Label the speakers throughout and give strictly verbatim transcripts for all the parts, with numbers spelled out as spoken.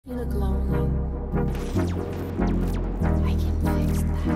Speaker 1: You look lonely. I can fix that.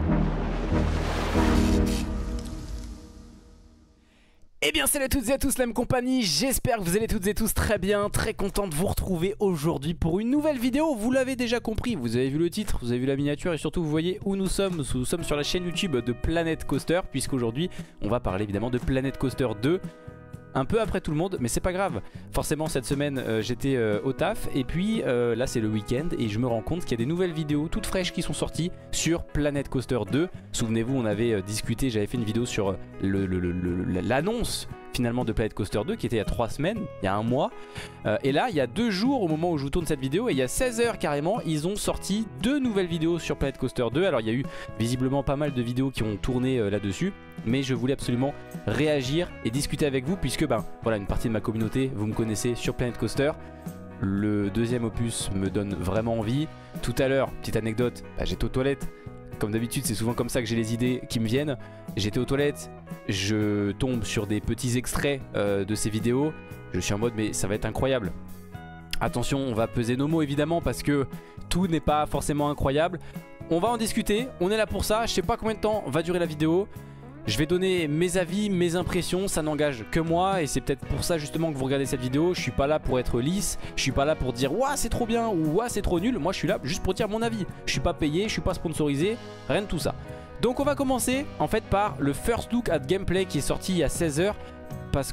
Speaker 2: Eh bien salut à toutes et à tous la même compagnie, j'espère que vous allez toutes et tous très bien, très content de vous retrouver aujourd'hui pour une nouvelle vidéo. Vous l'avez déjà compris, vous avez vu le titre, vous avez vu la miniature et surtout vous voyez où nous sommes. Nous sommes sur la chaîne YouTube de Planet Coaster, puisqu'aujourd'hui on va parler évidemment de Planet Coaster deux. Un peu après tout le monde, mais c'est pas grave. Forcément cette semaine euh, j'étais euh, au taf et puis euh, là c'est le week-end et je me rends compte qu'il y a des nouvelles vidéos toutes fraîches qui sont sorties sur Planet Coaster deux. Souvenez-vous, on avait euh, discuté, j'avais fait une vidéo sur l'annonce finalement de Planet Coaster deux qui était il y a trois semaines, il y a un mois. Euh, et là il y a deux jours au moment où je vous tourne cette vidéo et il y a seize heures carrément, ils ont sorti deux nouvelles vidéos sur Planet Coaster deux. Alors il y a eu visiblement pas mal de vidéos qui ont tourné euh, là-dessus, mais je voulais absolument réagir et discuter avec vous puisque ben voilà, une partie de ma communauté, vous me connaissez sur Planet Coaster. Le deuxième opus me donne vraiment envie. Tout à l'heure, petite anecdote, bah, j'étais aux toilettes. Comme d'habitude, c'est souvent comme ça que j'ai les idées qui me viennent. J'étais aux toilettes, je tombe sur des petits extraits euh, de ces vidéos. Je suis en mode mais ça va être incroyable. Attention, on va peser nos mots évidemment parce que tout n'est pas forcément incroyable. On va en discuter, on est là pour ça. Je sais pas combien de temps va durer la vidéo. Je vais donner mes avis, mes impressions, ça n'engage que moi et c'est peut-être pour ça justement que vous regardez cette vidéo. Je suis pas là pour être lisse, je suis pas là pour dire ouah c'est trop bien ou ouah c'est trop nul. Moi je suis là juste pour dire mon avis. Je suis pas payé, je suis pas sponsorisé, rien de tout ça. Donc on va commencer en fait par le first look at gameplay qui est sorti il y a seize heures. Parce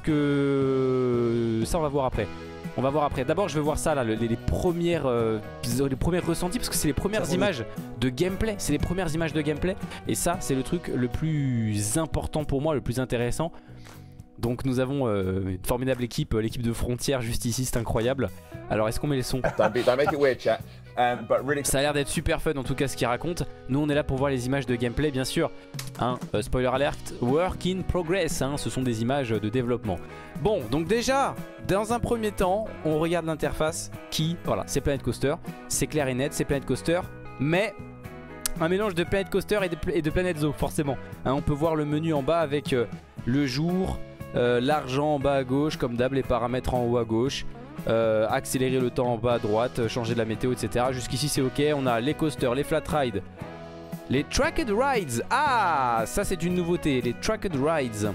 Speaker 2: que ça on va voir après. On va voir après. D'abord je vais voir ça là, les, les, premières, euh, les premiers ressentis. Parce que c'est les premières images de gameplay. C'est les premières images de gameplay. Et ça c'est le truc le plus important pour moi, le plus intéressant. Donc nous avons euh, une formidable équipe, l'équipe de Frontières juste ici, c'est incroyable. Alors est-ce qu'on met les sons?
Speaker 3: Don't, be, don't make it weird, chat. Um, but really...
Speaker 2: Ça a l'air d'être super fun en tout cas ce qu'il raconte. Nous on est là pour voir les images de gameplay bien sûr. Hein, euh, spoiler alert, work in progress, hein, ce sont des images de développement. Bon, donc déjà, dans un premier temps, on regarde l'interface qui, voilà, c'est Planet Coaster. C'est clair et net, c'est Planet Coaster, mais un mélange de Planet Coaster et de, et de Planet Zoo forcément. Hein, on peut voir le menu en bas avec euh, le jour, euh, l'argent en bas à gauche, comme d'hab, les paramètres en haut à gauche. Euh, accélérer le temps en bas à droite, changer de la météo, et cetera. Jusqu'ici c'est ok, on a les coasters, les flat rides, les tracked rides. Ah, ça c'est une nouveauté, les tracked rides.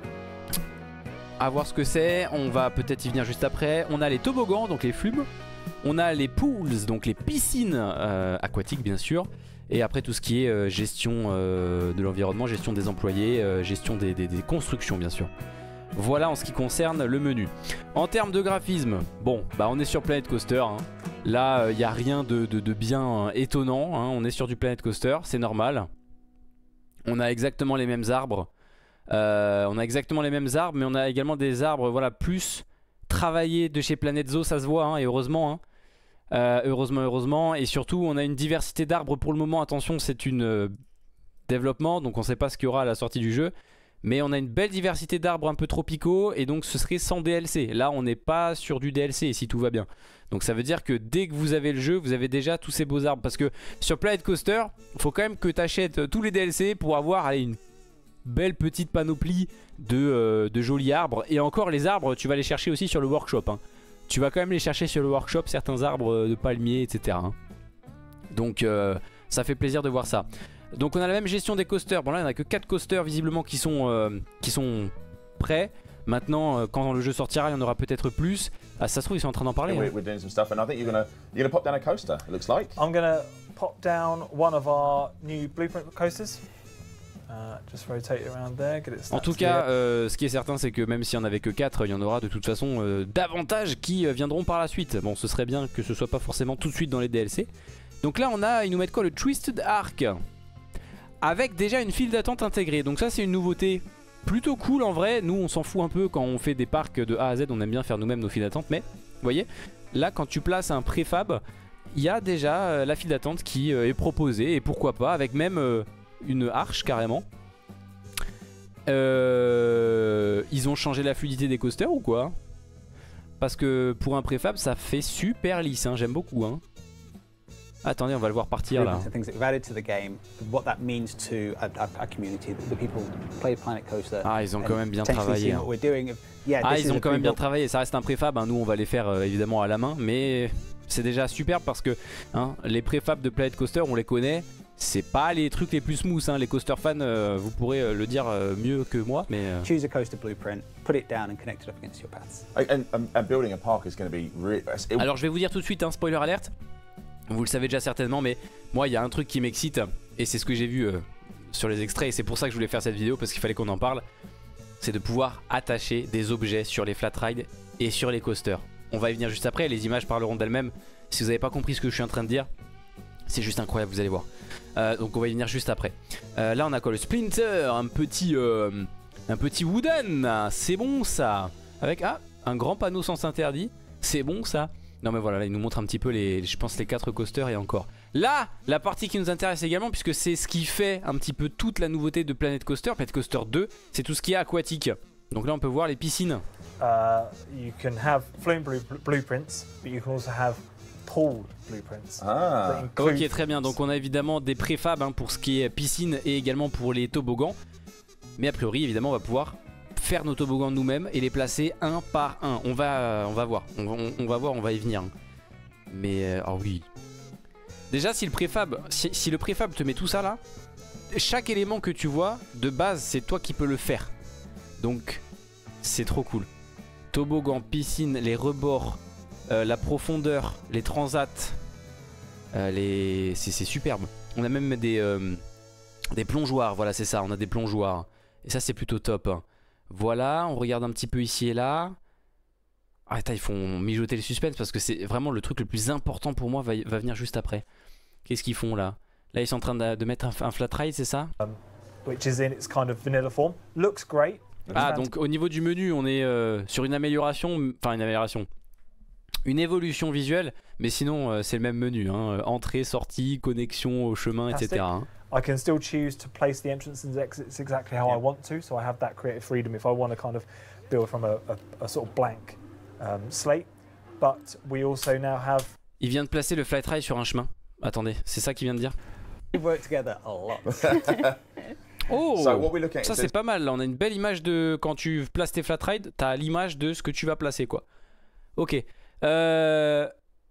Speaker 2: À voir ce que c'est, on va peut-être y venir juste après. On a les toboggans, donc les flumes. On a les pools, donc les piscines euh, aquatiques bien sûr. Et après tout ce qui est euh, gestion euh, de l'environnement, gestion des employés, euh, gestion des, des, des constructions bien sûr. Voilà en ce qui concerne le menu. En termes de graphisme, bon, bah on est sur Planet Coaster. Hein. Là, il euh, n'y a rien de, de, de bien euh, étonnant. Hein. On est sur du Planet Coaster, c'est normal. On a exactement les mêmes arbres. Euh, on a exactement les mêmes arbres, mais on a également des arbres, voilà, plus travaillés de chez Planet Zoo, ça se voit, hein, et heureusement. Hein. Euh, heureusement, heureusement. Et surtout, on a une diversité d'arbres pour le moment. Attention, c'est une euh, développement, donc on ne sait pas ce qu'il y aura à la sortie du jeu. Mais on a une belle diversité d'arbres un peu tropicaux et donc ce serait sans D L C. Là on n'est pas sur du D L C si tout va bien. Donc ça veut dire que dès que vous avez le jeu, vous avez déjà tous ces beaux arbres. Parce que sur Planet Coaster, il faut quand même que tu achètes tous les D L C pour avoir allez, une belle petite panoplie de, euh, de jolis arbres. Et encore les arbres, tu vas les chercher aussi sur le workshop. Hein. Tu vas quand même les chercher sur le workshop, certains arbres de palmiers, et cetera. Hein. Donc euh, ça fait plaisir de voir ça. Donc on a la même gestion des coasters. Bon là il n'y en a que quatre coasters visiblement qui sont, euh, qui sont prêts. Maintenant euh, quand le jeu sortira il y en aura peut-être plus. Ah, ça se trouve ils sont en train d'en parler.
Speaker 3: Yeah,
Speaker 2: hein.
Speaker 3: we're doing some stuff and I think you're gonna you're gonna pop down a coaster, it looks like.
Speaker 4: I'm gonna pop down one of our new blueprint coasters. Uh, just rotate it around there, get it
Speaker 2: en tout cas euh, ce qui est certain c'est que même s'il n'y en avait que quatre, il y en aura de toute façon euh, davantage qui euh, viendront par la suite. Bon ce serait bien que ce soit pas forcément tout de suite dans les D L C. Donc là on a, ils nous mettent quoi, le Twisted Arc avec déjà une file d'attente intégrée. Donc ça c'est une nouveauté plutôt cool en vrai. Nous on s'en fout un peu quand on fait des parcs de A à Z. On aime bien faire nous-mêmes nos files d'attente. Mais vous voyez, là quand tu places un préfab, il y a déjà euh, la file d'attente qui euh, est proposée. Et pourquoi pas avec même euh, une arche carrément. euh, Ils ont changé la fluidité des coasters ou quoi? Parce que pour un préfab ça fait super lisse hein. J'aime beaucoup hein. Attendez, on va le voir partir là. Ah, ils ont quand même bien travaillé. Hein. Ah, ils ont quand même bien travaillé. Ça reste un préfab. Hein. Nous, on va les faire euh, évidemment à la main, mais C'est déjà superbe parce que hein, les préfabs de Planet Coaster, on les connaît. C'est pas les trucs les plus smooth, hein. Les coaster fans, euh, vous pourrez euh, le dire euh, mieux que moi, mais... Euh...
Speaker 5: Choose a coaster blueprint, put it down and connect it up against your paths.
Speaker 3: And, and, and building a park is going to be really. It,
Speaker 2: Alors je vais vous dire tout de suite, hein, spoiler alert. Vous le savez déjà certainement, mais moi il y a un truc qui m'excite, et c'est ce que j'ai vu euh, sur les extraits, et c'est pour ça que je voulais faire cette vidéo, parce qu'il fallait qu'on en parle. C'est de pouvoir attacher des objets sur les flat rides et sur les coasters. On va y venir juste après, les images parleront d'elles-mêmes. Si vous n'avez pas compris ce que je suis en train de dire, c'est juste incroyable, vous allez voir. Euh, donc on va y venir juste après. Euh, là on a quoi? Le Splinter, un petit, euh, un petit wooden, c'est bon ça. Avec ah, un grand panneau sens interdit, c'est bon ça. Non mais voilà, là il nous montre un petit peu les, je pense les quatre coasters et encore. Là, la partie qui nous intéresse également, puisque c'est ce qui fait un petit peu toute la nouveauté de Planet Coaster, Planet Coaster deux, c'est tout ce qui est aquatique. Donc là on peut voir les piscines.
Speaker 4: Uh, you can have flume blue, blueprints, but you can also have pool blueprints.
Speaker 3: Ah.
Speaker 2: Ok, très bien. Donc on a évidemment des préfabs hein, pour ce qui est piscine et également pour les toboggans. Mais a priori, évidemment, on va pouvoir faire nos toboggans nous-mêmes et les placer un par un. On va, on va voir. On, on, on va voir, on va y venir. Mais euh, oh oui. Déjà, si le préfab, si, si le préfab te met tout ça là, chaque élément que tu vois de base, c'est toi qui peux le faire. Donc, c'est trop cool. Toboggan, piscine, les rebords. Euh, la profondeur, les transats, euh, les... c'est superbe. On a même des, euh, des plongeoires, voilà c'est ça, on a des plongeoires. Et ça c'est plutôt top. Hein. Voilà, on regarde un petit peu ici et là. Ah attends, ils font mijoter le suspense parce que c'est vraiment le truc le plus important pour moi va, va venir juste après. Qu'est-ce qu'ils font là? Là ils sont en train de, de mettre un, un flat ride, c'est ça?
Speaker 4: Um, which is in its kind of vanilla form. Looks great.
Speaker 2: Ah donc au niveau du menu on est euh, sur une amélioration, enfin une amélioration. Une évolution visuelle, mais sinon euh, c'est le même menu, hein. Entrée, sortie, connexion au chemin, et cetera. Hein.
Speaker 4: I can still choose to place the entrances and exits exactly how
Speaker 3: Yeah.
Speaker 4: I want to, so I have that creative freedom if I want to kind of build from a, a, a sort of blank um, slate. But we also now have.
Speaker 2: Il vient de placer le flight ride sur un chemin. Attendez, c'est ça qu'il vient de dire?
Speaker 5: We work together a lot.
Speaker 2: Oh,
Speaker 3: So what we're looking at
Speaker 2: ça
Speaker 3: is
Speaker 2: c'est pas mal. Là, on a une belle image de quand tu places tes flat rides, t'as l'image de ce que tu vas placer quoi. Ok. Euh...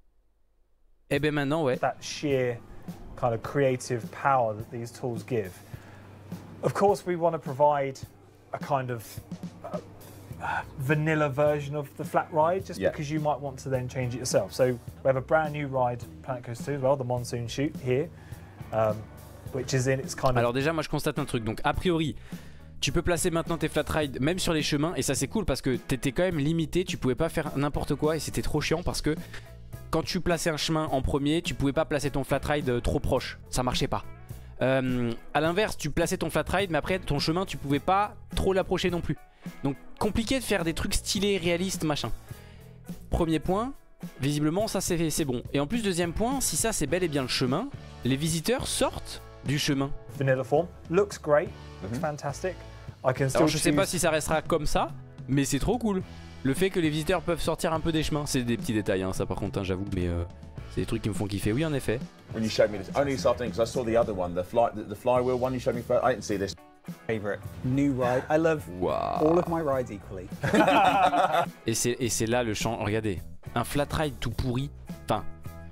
Speaker 2: Et ben maintenant ouais.
Speaker 4: That sheer kind of creative power that these tools give. Of course, we want to provide a kind of uh, uh, vanilla version of the flat ride, just
Speaker 3: Yeah.
Speaker 4: because you might want to then change it yourself. So we have a brand new ride, Planet Coaster two as well, the Monsoon Chute here, um, which is in its kind of.
Speaker 2: Alors déjà moi je constate un truc. Donc a priori tu peux placer maintenant tes flat rides même sur les chemins. Et ça c'est cool parce que t'étais quand même limité. Tu pouvais pas faire n'importe quoi. Et c'était trop chiant parce que quand tu plaçais un chemin en premier, tu pouvais pas placer ton flat ride trop proche. Ça marchait pas. Euh, à l'inverse, tu plaçais ton flat ride, mais après ton chemin, tu pouvais pas trop l'approcher non plus. Donc compliqué de faire des trucs stylés, réalistes, machin. Premier point, visiblement ça c'est bon. Et en plus deuxième point, si ça c'est bel et bien le chemin, les visiteurs sortent du chemin.
Speaker 4: Vanilla form. Looks great. Looks
Speaker 3: Mhm.
Speaker 4: fantastic. I can still
Speaker 2: Alors je sais
Speaker 4: choose-
Speaker 2: pas si ça restera comme ça, mais c'est trop cool. Le fait que les visiteurs peuvent sortir un peu des chemins, c'est des petits détails, hein, ça par contre, hein, j'avoue, mais euh, c'est des trucs qui me font kiffer. Oui, en effet.
Speaker 3: when you showed me this, only this afternoon because I saw the other one, the fly, the, the flywheel one you showed me first. I didn't see this.
Speaker 5: Favorite new ride. I love
Speaker 2: Waouh.
Speaker 5: all of my rides equally.
Speaker 2: Et c'est et c'est là le champ. Regardez, un flat ride tout pourri. Enfin,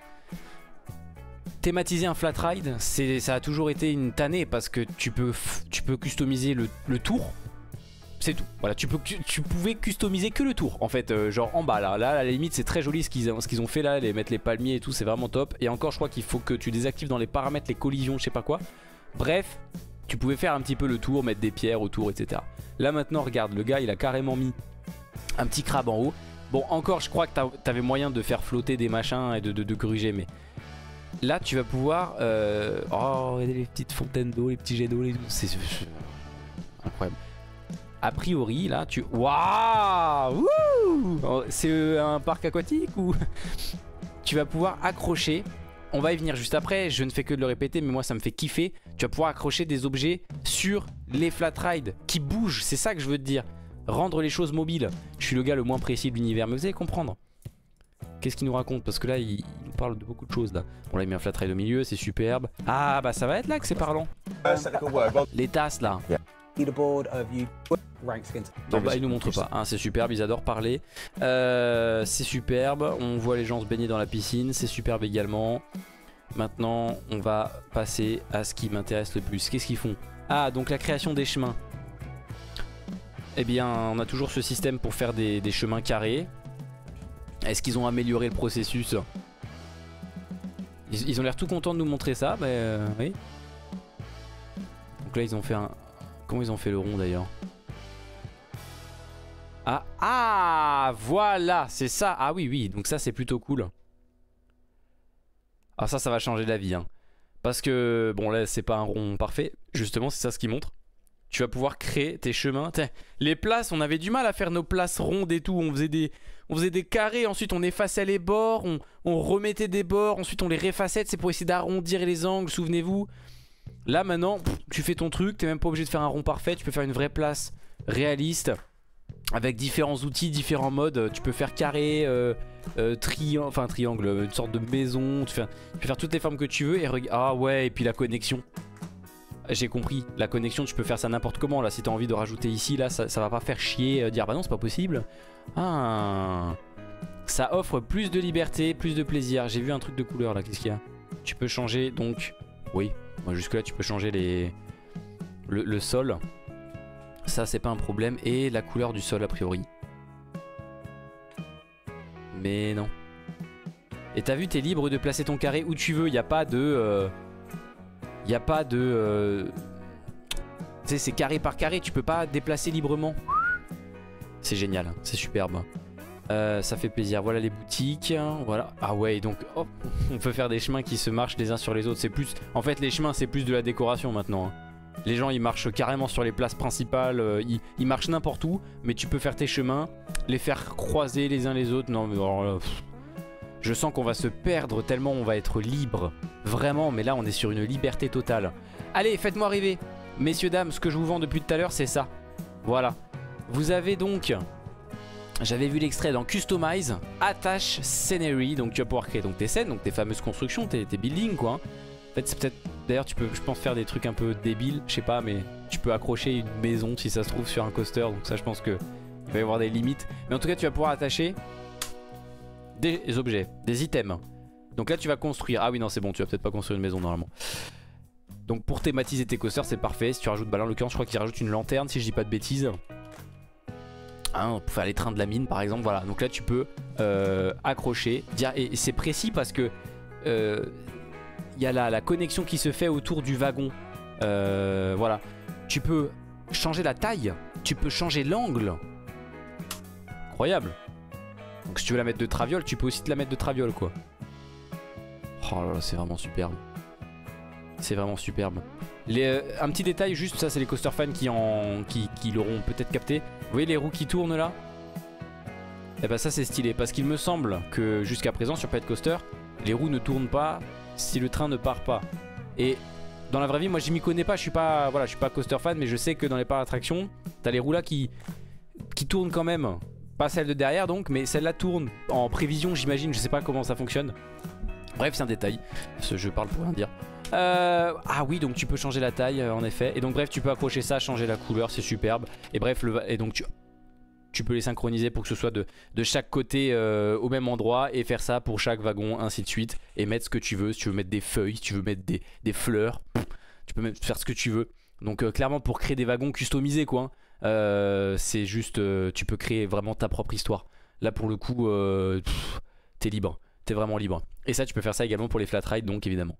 Speaker 2: thématiser un flat ride, c'est ça a toujours été une tannée parce que tu peux f- tu peux customiser le, le tour. C'est tout. Voilà, tu peux tu, tu pouvais customiser que le tour en fait, euh, genre en bas là. Là à la limite c'est très joli ce qu'ils ce qu'ils ont fait là, les mettre les palmiers et tout, c'est vraiment top. Et encore je crois qu'il faut que tu désactives dans les paramètres les collisions, je sais pas quoi. Bref, tu pouvais faire un petit peu le tour, mettre des pierres autour, et cetera. Là maintenant regarde, le gars il a carrément mis un petit crabe en haut. Bon encore je crois que t'as- t'avais moyen de faire flotter des machins et de, de, de gruger, mais là tu vas pouvoir euh... oh regardez les petites fontaines d'eau, les petits jets d'eau, les... c'est c'est incroyable. A priori là tu waouh, wouh, c'est euh, un parc aquatique ou tu vas pouvoir accrocher. On va y venir juste après, je ne fais que de le répéter mais moi ça me fait kiffer. Tu vas pouvoir accrocher des objets sur les flat rides qui bougent, c'est ça que je veux te dire. Rendre les choses mobiles. Je suis le gars le moins précis de l'univers mais vous allez comprendre. Qu'est-ce qu'il nous raconte? Parce que là il, il nous parle de beaucoup de choses là. On l'a mis un flat ride au milieu, c'est superbe. Ah bah ça va être là que c'est parlant.
Speaker 3: First technical word. Well,
Speaker 2: Les tasses là.
Speaker 3: Yeah.
Speaker 5: leaderboard of you ranks against.
Speaker 2: Bon bah ils nous montrent pas, hein, c'est superbe, ils adorent parler. Euh, c'est superbe, on voit les gens se baigner dans la piscine, c'est superbe également. Maintenant on va passer à ce qui m'intéresse le plus. Qu'est-ce qu'ils font? Ah, donc la création des chemins. Eh bien on a toujours ce système pour faire des, des chemins carrés. Est-ce qu'ils ont amélioré le processus? Ils, ils ont l'air tout contents de nous montrer ça, mais euh, oui. Donc là ils ont fait un... Comment ils ont fait le rond d'ailleurs? Ah, ah, voilà, c'est ça. Ah oui, oui, donc ça c'est plutôt cool. Ah ça, ça va changer la vie, hein. Parce que, bon là c'est pas un rond parfait. Justement c'est ça ce qui montre. Tu vas pouvoir créer tes chemins. T'sais, les places, on avait du mal à faire nos places rondes et tout. On faisait des, on faisait des carrés, ensuite on effaçait les bords, on, on remettait des bords, ensuite on les réfaçait. C'est pour essayer d'arrondir les angles, souvenez-vous. Là maintenant, pff, tu fais ton truc, t'es même pas obligé de faire un rond parfait. Tu peux faire une vraie place réaliste avec différents outils, différents modes. Tu peux faire carré, euh, euh, triangle, enfin triangle, une sorte de maison. Tu, fais, tu peux faire toutes les formes que tu veux. Et ah ouais, et puis la connexion. J'ai compris, la connexion tu peux faire ça n'importe comment. Là si t'as envie de rajouter ici, là ça, ça va pas faire chier, euh, dire bah non c'est pas possible. Ah, ça offre plus de liberté, plus de plaisir. J'ai vu un truc de couleur là, qu'est-ce qu'il y a? Tu peux changer donc, oui, jusque là tu peux changer les le, le sol. Ça c'est pas un problème. Et la couleur du sol a priori. Mais non. Et t'as vu, t'es libre de placer ton carré où tu veux, il n'y a pas de... Euh... Il n'y a pas de... Euh... Tu sais, c'est carré par carré, tu peux pas déplacer librement. C'est génial, c'est superbe. Euh, ça fait plaisir. Voilà les boutiques. Voilà. Ah ouais, donc hop, on peut faire des chemins qui se marchent les uns sur les autres. C'est plus... En fait, les chemins, c'est plus de la décoration maintenant, hein. Les gens, ils marchent carrément sur les places principales. euh, ils, ils marchent n'importe où. Mais tu peux faire tes chemins, les faire croiser les uns les autres. Non, mais alors là, pff, je sens qu'on va se perdre tellement on va être libre. Vraiment, mais là on est sur une liberté totale. Allez, faites-moi rêver. Messieurs, dames, ce que je vous vends depuis tout à l'heure, c'est ça. Voilà. Vous avez donc... J'avais vu l'extrait dans Customize, Attache Scenery. Donc tu vas pouvoir créer donc, tes scènes, donc tes fameuses constructions, tes, tes buildings quoi. En fait c'est peut-être... D'ailleurs tu peux, je pense, faire des trucs un peu débiles, je sais pas, mais tu peux accrocher une maison si ça se trouve sur un coaster. Donc ça je pense que il va y avoir des limites. Mais en tout cas tu vas pouvoir attacher des objets, des items. Donc là tu vas construire. Ah oui non c'est bon, tu vas peut-être pas construire une maison normalement. Donc pour thématiser tes coasters c'est parfait. Si tu rajoutes, bah là en l'occurrence je crois qu'il rajoute une lanterne si je dis pas de bêtises, hein, pour faire les trains de la mine par exemple. Voilà, donc là tu peux euh, accrocher, dire, et c'est précis parce que il euh, y a la, la connexion qui se fait autour du wagon. euh, Voilà, tu peux changer la taille, tu peux changer l'angle. Incroyable. Donc si tu veux la mettre de traviole, tu peux aussi te la mettre de traviole quoi. Oh là là, c'est vraiment superbe. C'est vraiment superbe. Les, euh, un petit détail juste, ça c'est les coaster fans qui, en, qui, qui l'auront peut-être capté. Vous voyez les roues qui tournent là? Et bah ça c'est stylé parce qu'il me semble que jusqu'à présent sur Planet Coaster, les roues ne tournent pas si le train ne part pas. Et dans la vraie vie, moi je m'y connais pas, je suis pas, voilà, je suis pas coaster fan, mais je sais que dans les parcs d'attractions, t'as les roues là qui, qui tournent quand même. Pas celle de derrière donc, mais celle-là tourne en prévision j'imagine, je sais pas comment ça fonctionne. Bref c'est un détail, ce jeu parle pour rien dire. Euh, ah oui donc tu peux changer la taille euh, en effet. Et donc bref tu peux accrocher ça, changer la couleur, c'est superbe. Et bref le, et donc tu, tu peux les synchroniser pour que ce soit de, de chaque côté euh, au même endroit. Et faire ça pour chaque wagon ainsi de suite. Et mettre ce que tu veux, si tu veux mettre des feuilles, si tu veux mettre des, des fleurs, tu peux même faire ce que tu veux. Donc euh, clairement pour créer des wagons customisés quoi, hein. Euh, c'est juste, euh, tu peux créer vraiment ta propre histoire. Là pour le coup, euh, t'es libre, t'es vraiment libre. Et ça tu peux faire ça également pour les flat rides donc évidemment.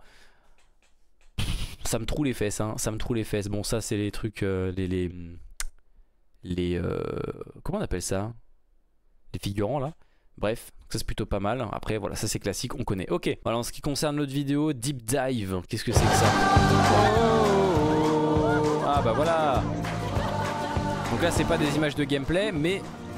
Speaker 2: Ça me troue les fesses, hein, ça me troue les fesses. Bon ça c'est les trucs, euh, les... les, les euh, comment on appelle ça? Les figurants là. Bref, ça c'est plutôt pas mal. Après voilà, ça c'est classique, on connaît. Ok, voilà, en ce qui concerne notre vidéo, Deep Dive, qu'est-ce que c'est que ça? Oh, ah bah voilà. Donc là c'est pas des images de gameplay mais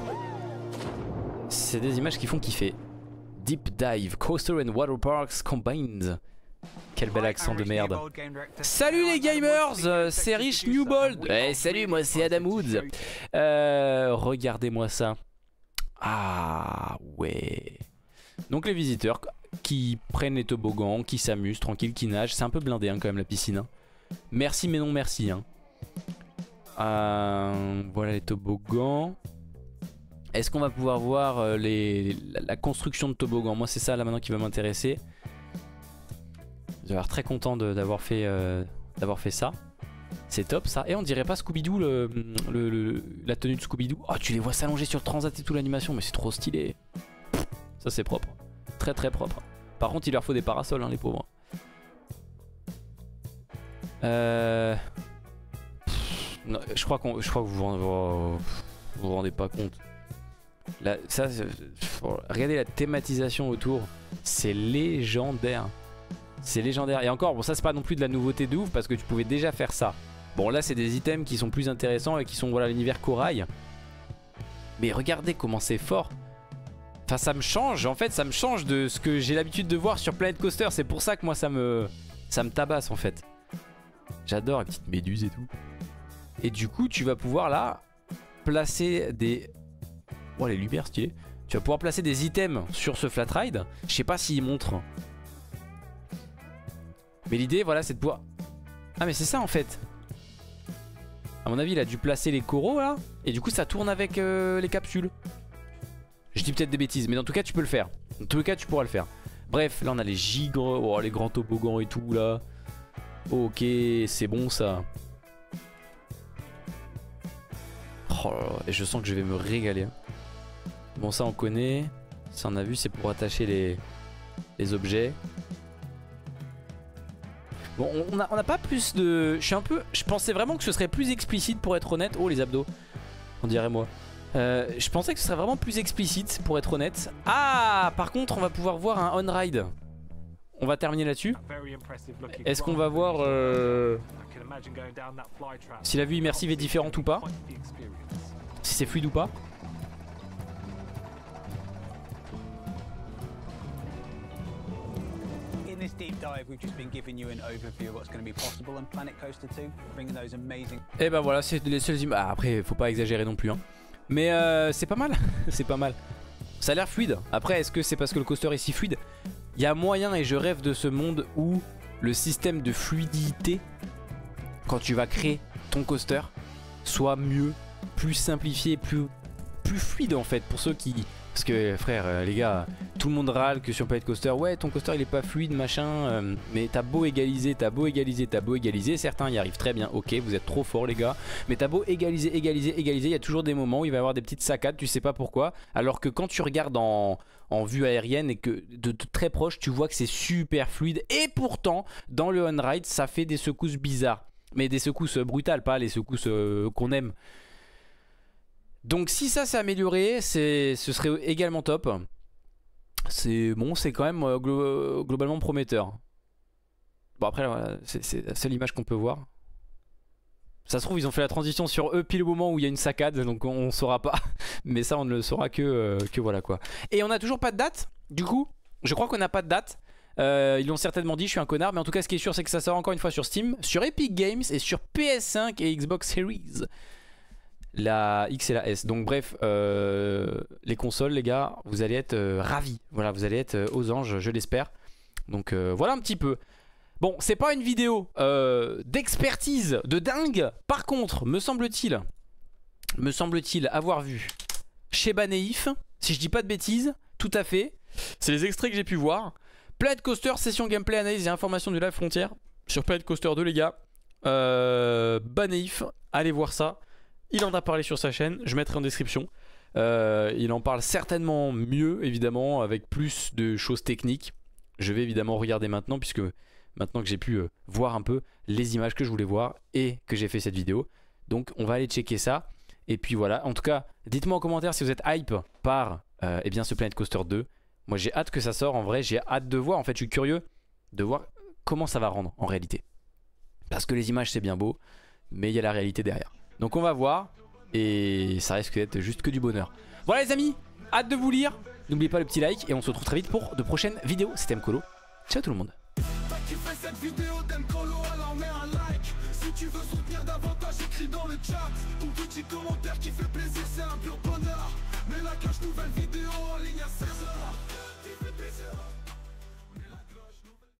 Speaker 2: c'est des images qui font kiffer. Deep Dive, Coaster and Water Parks Combined. Quel bel accent de merde. Salut les gamers, euh, c'est Rich Newbold. Eh, salut, moi c'est Adam Woods. euh, Regardez-moi ça. Ah ouais. Donc les visiteurs qui prennent les toboggans, qui s'amusent, tranquille, qui nagent. C'est un peu blindé hein, quand même la piscine, hein. Merci mais non merci hein. Euh, voilà les toboggans. Est-ce qu'on va pouvoir voir euh, les, la, la construction de toboggans? Moi c'est ça là maintenant qui va m'intéresser. Je vais être très content d'avoir fait, euh, d'avoir fait ça. C'est top ça. Et on dirait pas Scooby-Doo, le, le, le, la tenue de Scooby-Doo. Oh, tu les vois s'allonger sur le transat et tout l'animation, mais c'est trop stylé. Ça c'est propre. Très très propre. Par contre il leur faut des parasols hein, les pauvres. Euh... Non, je crois qu'on, je crois que vous vous, vous, vous rendez pas compte. Là, ça, regardez la thématisation autour, c'est légendaire. C'est légendaire. Et encore, bon ça c'est pas non plus de la nouveauté de ouf parce que tu pouvais déjà faire ça. Bon là c'est des items qui sont plus intéressants et qui sont voilà l'univers corail. Mais regardez comment c'est fort. Enfin ça me change, en fait ça me change de ce que j'ai l'habitude de voir sur Planet Coaster. C'est pour ça que moi ça me, ça me tabasse en fait. J'adore les petites méduses et tout. Et du coup tu vas pouvoir là placer des... Oh les lumières stylées. Tu vas pouvoir placer des items sur ce flat ride. Je sais pas s'il montre. Mais l'idée voilà c'est de pouvoir... Ah mais c'est ça en fait. À mon avis il a dû placer les coraux là. Et du coup ça tourne avec euh, les capsules. Je dis peut-être des bêtises mais dans tout cas tu peux le faire. Dans tous les cas tu pourras le faire. Bref là on a les gigres, oh, les grands toboggans et tout là. Ok c'est bon ça. Oh là là, et je sens que je vais me régaler. Bon ça on connaît. Ça on a vu c'est pour attacher les, les objets. Bon on n'a on a pas plus de... Je suis un peu... Je pensais vraiment que ce serait plus explicite pour être honnête. Oh les abdos. On dirait moi. Euh, je pensais que ce serait vraiment plus explicite pour être honnête. Ah par contre on va pouvoir voir un on-ride. On va terminer là-dessus. Est-ce qu'on va voir euh, si la vue immersive est différente ou pas? Si c'est fluide ou pas?
Speaker 5: In this deep dive, we've just been giving you an overview of what's going to be possible on Planet Coaster two, bringing those amazing...
Speaker 2: Et bah voilà, c'est les seules images. Ah, après, faut pas exagérer non plus. Hein. Mais euh, c'est pas mal. C'est pas mal. Ça a l'air fluide. Après, est-ce que c'est parce que le coaster est si fluide? Il y a moyen, et je rêve de ce monde où le système de fluidité, quand tu vas créer ton coaster, soit mieux, plus simplifié, plus, plus fluide en fait. Pour ceux qui... Parce que frère, euh, les gars, tout le monde râle que sur Planet Coaster, ouais ton coaster il est pas fluide machin, euh, mais t'as beau égaliser, t'as beau égaliser, t'as beau égaliser, certains y arrivent très bien, ok vous êtes trop forts les gars, mais t'as beau égaliser, égaliser, égaliser, il y a toujours des moments où il va y avoir des petites saccades, tu sais pas pourquoi, alors que quand tu regardes en, en vue aérienne et que de, de très proche tu vois que c'est super fluide, et pourtant dans le on-ride ça fait des secousses bizarres, mais des secousses brutales, pas les secousses euh, qu'on aime. Donc si ça s'est amélioré, ce serait également top. C'est bon, c'est quand même euh, glo globalement prometteur. Bon après, voilà, c'est la seule image qu'on peut voir. Ça se trouve, ils ont fait la transition sur eux pile au moment où il y a une saccade, donc on ne saura pas. Mais ça, on ne le saura que, euh, que voilà quoi. Et on n'a toujours pas de date, du coup. Je crois qu'on n'a pas de date. Euh, ils l'ont certainement dit, je suis un connard. Mais en tout cas, ce qui est sûr, c'est que ça sort encore une fois sur Steam, sur Epic Games et sur P S cinq et Xbox Series. La X et la S. Donc bref, euh, les consoles les gars, vous allez être euh, ravis. Voilà, vous allez être euh, aux anges, je l'espère. Donc euh, voilà un petit peu. Bon, c'est pas une vidéo euh, d'expertise de dingue. Par contre, me semble-t-il, me semble-t-il avoir vu chez Baneif, si je dis pas de bêtises, tout à fait. C'est les extraits que j'ai pu voir. Planet Coaster, session gameplay, analyse et information du Live Frontier sur Planet Coaster deux les gars. Euh, Baneif, allez voir ça. Il en a parlé sur sa chaîne, je mettrai en description. Euh, il en parle certainement mieux, évidemment, avec plus de choses techniques. Je vais évidemment regarder maintenant, puisque maintenant que j'ai pu euh, voir un peu les images que je voulais voir et que j'ai fait cette vidéo. Donc on va aller checker ça. Et puis voilà, en tout cas, dites-moi en commentaire si vous êtes hype par euh, eh bien, ce Planet Coaster deux. Moi j'ai hâte que ça sorte, en vrai, j'ai hâte de voir. En fait, je suis curieux de voir comment ça va rendre en réalité. Parce que les images c'est bien beau, mais il y a la réalité derrière. Donc on va voir, et ça risque d'être juste que du bonheur. Voilà les amis, hâte de vous lire. N'oubliez pas le petit like, et on se retrouve très vite pour de prochaines vidéos. C'était Mkolo, ciao tout le monde.
Speaker 6: Tu fais cette vidéo d'Mkolo, alors mets un like. Si tu veux soutenir davantage, écris dans le chat ton petit commentaire qui fait plaisir, c'est un pur bonheur. Mets la cloche, nouvelle vidéo.